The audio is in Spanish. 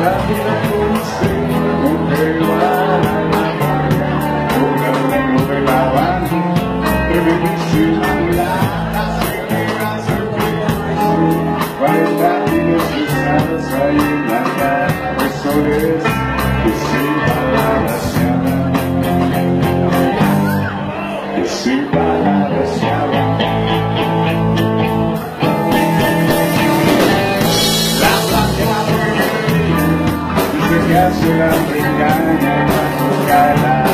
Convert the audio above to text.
la vida consegna mujer igual a la muerte, con el negro de la banda, que me dice la seguridad, cuarenta años cruzados ahí en la calle, eso es que sin palabras se habla, que sin palabras se habla. Que hace la engaña y la